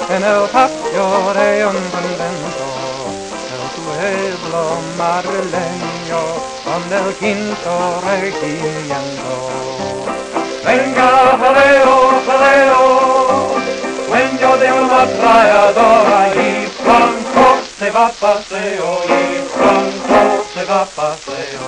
en el patio de un convento, el pueblo madrileño con el quinto regimiento. Venga, jaleo, jaleo, dueño de una ametralladora, y Franco se va a paseo, y Franco se va a paseo.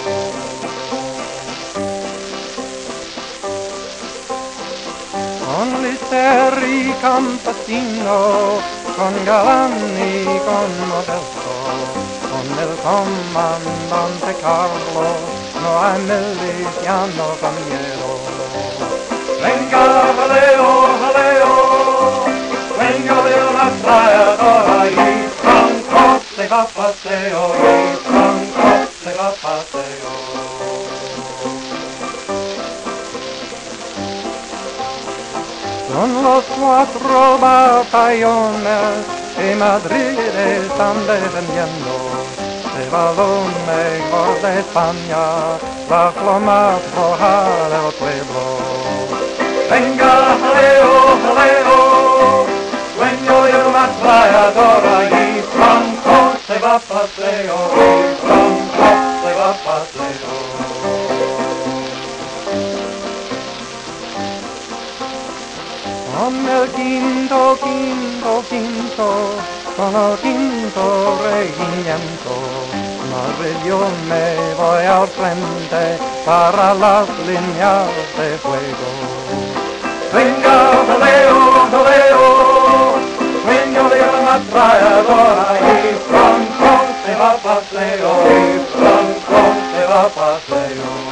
Con Lister y campesino, con galán y con modesto, con el comandante Carlos, no hay miliciano con miedo. Venga, jaleo, jaleo, dueño de una ametralladora, y Franco se va a paseo, y Franco se va a paseo. Son los 4 batallones que Madrid están defendiendo. Se va lo mejor de España, bajo la más roja del pueblo. Venga, jaleo, jaleo, dueño de una ametralladora, y Franco se va a paseo, y Franco se va a paseo. Con el quinto, con el quinto regimiento, Madrid yo me voy al frente para las líneas de fuego. Venga, jaleo, jaleo, dueño de una ametralladora, y Franco se va a paseo, y Franco se va a paseo.